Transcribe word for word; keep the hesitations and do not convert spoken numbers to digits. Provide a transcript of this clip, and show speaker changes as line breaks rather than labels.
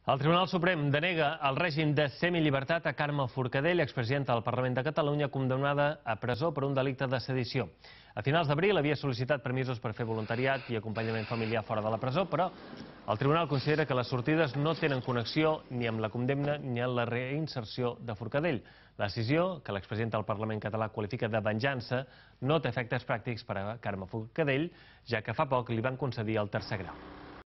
El Tribunal Suprem denega el règim de semillibertat a Carme Forcadell, expresidenta del Parlament de Catalunya, condemnada a presó per un delicte de sedició. A finals d'abril havia sol·licitat permisos per fer voluntariat i acompanyament familiar fora de la presó, però el Tribunal considera que les sortides no tenen connexió ni amb la condemna ni amb la reinserció de Forcadell. La decisió, que l'expresidenta del Parlament català qualifica de venjança, no té efectes pràctics per a Carme Forcadell, ja que fa poc li van concedir el tercer grau.